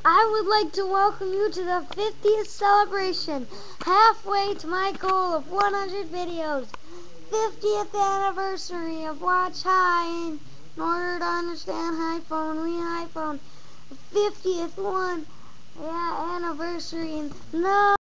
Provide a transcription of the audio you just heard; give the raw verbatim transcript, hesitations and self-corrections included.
I would like to welcome you to the fiftieth celebration, halfway to my goal of one hundred videos. fiftieth anniversary of Watch High. In order to understand iPhone, we iPhone. fiftieth one, yeah, anniversary. And no.